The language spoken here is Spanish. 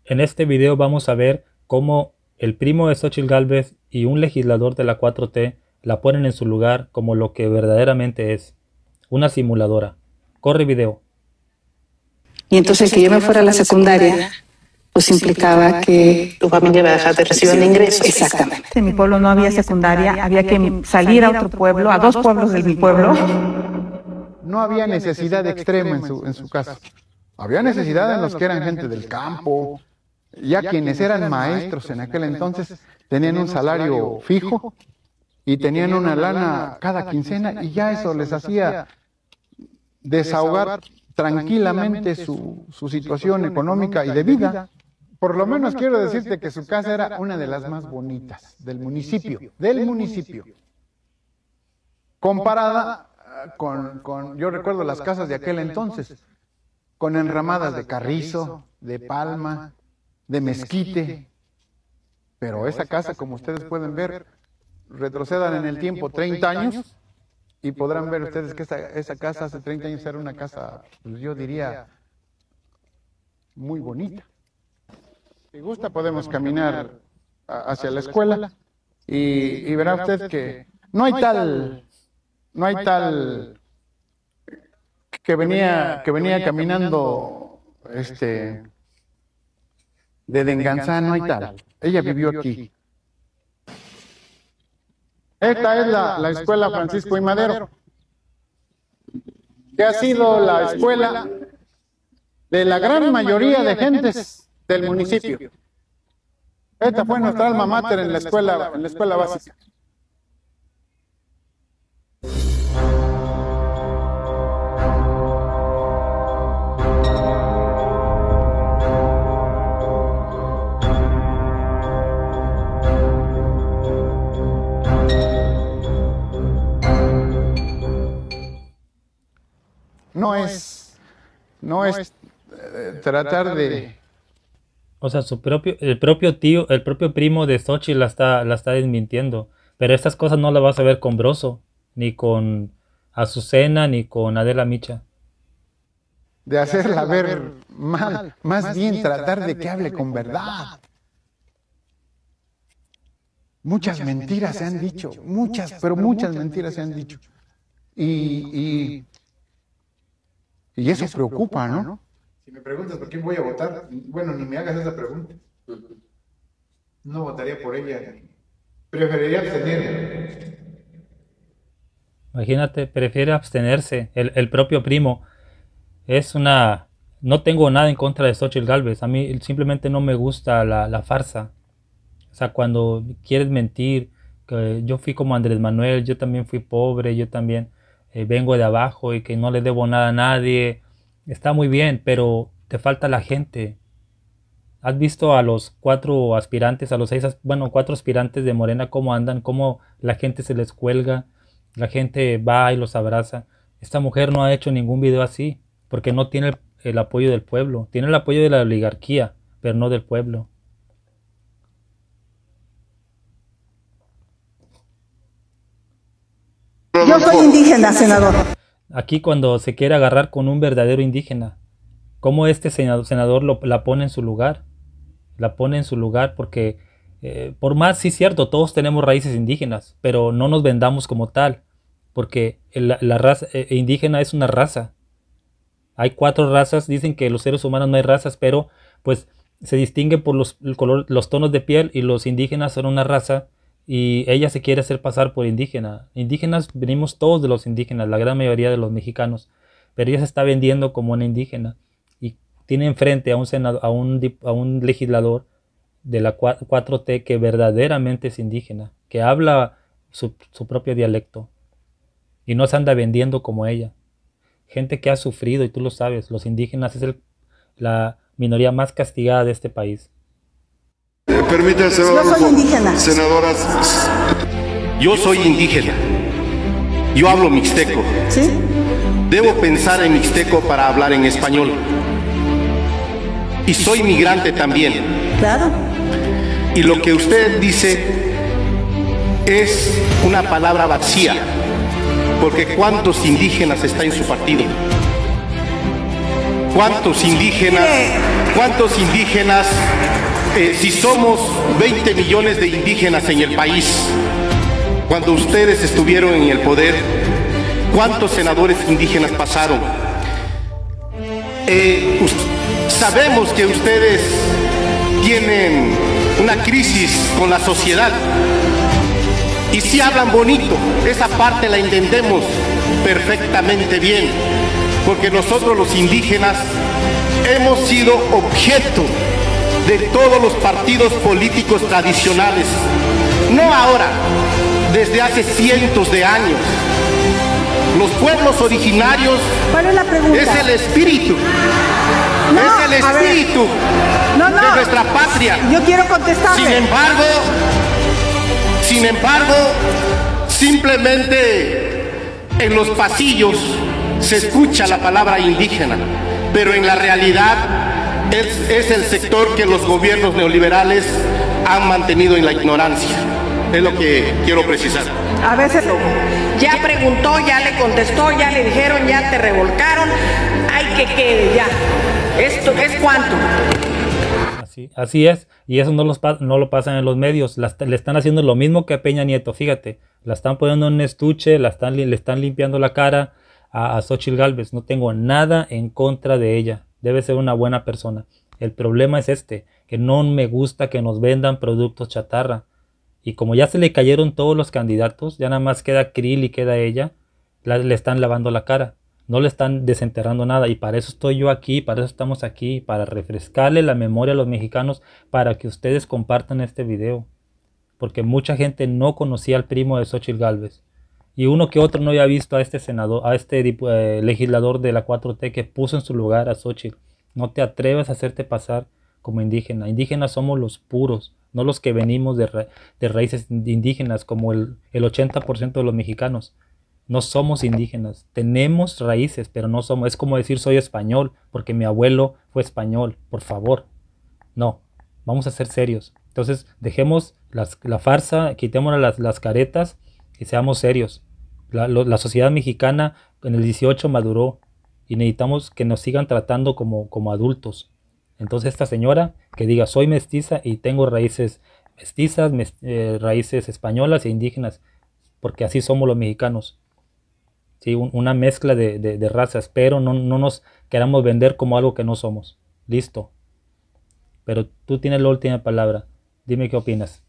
En este video vamos a ver cómo el primo de Xóchitl Gálvez y un legislador de la 4T la ponen en su lugar como lo que verdaderamente es, una simuladora. Corre video. Y entonces que yo me fuera a la secundaria, pues implicaba que tu familia iba a dejar de recibir ingresos. Exactamente. En mi pueblo no había secundaria, había que salir a otro pueblo, a 2 pueblos de mi pueblo. No había necesidad extrema en su caso. Había necesidad en los que eran gente del campo. Ya quienes eran maestros en aquel entonces tenían un salario fijo y tenían una lana cada quincena y ya eso les hacía desahogar tranquilamente su situación económica y de vida. Por lo menos quiero decirte que su casa era una de las más bonitas del municipio, comparada con yo recuerdo las casas de aquel entonces, con enramadas de carrizo, de palma, de mezquite, pero esa casa, como ustedes pueden ver, retrocedan en el tiempo 30 años y podrán ver ustedes que esa casa hace 30 años era una casa, pues yo diría, muy bonita. Si gusta podemos caminar hacia la escuela y verá usted que no hay tal que venía caminando de Denganzá, no hay tal. Ella vivió aquí. Esta es la escuela Francisco I. Madero, que ha sido la escuela de la gran mayoría de gentes del municipio. Esta fue nuestra alma mater en la escuela básica. No es tratar de... O sea, el propio primo de Xóchitl la está desmintiendo. Pero estas cosas no las vas a ver con Broso, ni con Azucena, ni con Adela Micha. De hacerla ver mal, más bien tratar de que hable con verdad. Muchas mentiras se han dicho, pero muchas mentiras se han dicho. Y eso preocupa, ¿no? Si me preguntas por quién voy a votar, bueno, ni me hagas esa pregunta. No votaría por ella. Preferiría abstenerme. Imagínate, prefiere abstenerse. El propio primo no tengo nada en contra de Xóchitl Gálvez. A mí simplemente no me gusta la farsa. O sea, cuando quieres mentir, que yo fui como Andrés Manuel, yo también fui pobre, yo también vengo de abajo y que no le debo nada a nadie. Está muy bien, pero te falta la gente. ¿Has visto a los 4 aspirantes, a los 4 aspirantes de Morena cómo andan, cómo la gente se les cuelga, la gente va y los abraza? Esta mujer no ha hecho ningún video así, porque no tiene el apoyo del pueblo. Tiene el apoyo de la oligarquía, pero no del pueblo. Yo soy indígena, senador. Aquí cuando se quiere agarrar con un verdadero indígena, ¿cómo este senador la pone en su lugar? La pone en su lugar porque, por más, sí es cierto, todos tenemos raíces indígenas, pero no nos vendamos como tal, porque la raza indígena es una raza. Hay 4 razas, dicen que los seres humanos no hay razas, pero pues se distingue por los tonos de piel y los indígenas son una raza. Y ella se quiere hacer pasar por indígena. Indígenas, venimos todos de los indígenas, la gran mayoría de los mexicanos. Pero ella se está vendiendo como una indígena. Y tiene enfrente a un legislador de la 4T que verdaderamente es indígena. Que habla su propio dialecto. Y no se anda vendiendo como ella. Gente que ha sufrido, y tú lo sabes, los indígenas es la minoría más castigada de este país. Permítame, Yo soy indígena. Senadoras. Yo soy indígena. Yo hablo mixteco. ¿Sí? Debo pensar en mixteco para hablar en español. Y soy migrante también. Claro. Y lo que usted dice es una palabra vacía. Porque ¿cuántos indígenas está en su partido? ¿Cuántos indígenas ¿Cuántos indígenas, si somos 20 millones de indígenas en el país, cuando ustedes estuvieron en el poder, cuántos senadores indígenas pasaron? Sabemos que ustedes tienen una crisis con la sociedad y si hablan bonito, esa parte la entendemos perfectamente bien, porque nosotros los indígenas hemos sido objeto de todos los partidos políticos tradicionales, no ahora, desde hace cientos de años. Los pueblos originarios ¿Cuál es la pregunta? es el espíritu, No, es el a ver. espíritu No, de nuestra patria. Yo quiero contestarle. Sin embargo, simplemente en los pasillos se escucha la palabra indígena, pero en la realidad es el sector que los gobiernos neoliberales han mantenido en la ignorancia. Es lo que quiero precisar. A veces Ya preguntó, ya le contestó, ya le dijeron, ya te revolcaron. Hay que quede ya. ¿Esto es cuánto? Así es, y eso no lo pasan en los medios. Le están haciendo lo mismo que a Peña Nieto, fíjate. La están poniendo en un estuche, le están limpiando la cara a Xóchitl Gálvez. No tengo nada en contra de ella. Debe ser una buena persona. El problema es que no me gusta que nos vendan productos chatarra. Y como ya se le cayeron todos los candidatos, ya nada más queda Krill y queda ella, le están lavando la cara. No le están desenterrando nada. Y para eso estoy yo aquí, para eso estamos aquí, para refrescarle la memoria a los mexicanos, para que ustedes compartan este video. Porque mucha gente no conocía al primo de Xóchitl Gálvez. Y uno que otro no había visto a este senador, a este legislador de la 4T que puso en su lugar a Xóchitl. No te atrevas a hacerte pasar como indígena. Indígenas somos los puros, no los que venimos de raíces indígenas como el 80% de los mexicanos. No somos indígenas, tenemos raíces, pero no somos. Es como decir soy español, porque mi abuelo fue español, por favor. No, vamos a ser serios. Entonces dejemos la farsa, quitémonos las caretas y seamos serios. La sociedad mexicana en el 18 maduró y necesitamos que nos sigan tratando como adultos. Entonces esta señora que diga soy mestiza y tengo raíces mestizas, raíces españolas e indígenas, porque así somos los mexicanos. ¿Sí? Una mezcla de razas, pero no nos queramos vender como algo que no somos. Listo. Pero tú tienes la última palabra. Dime qué opinas.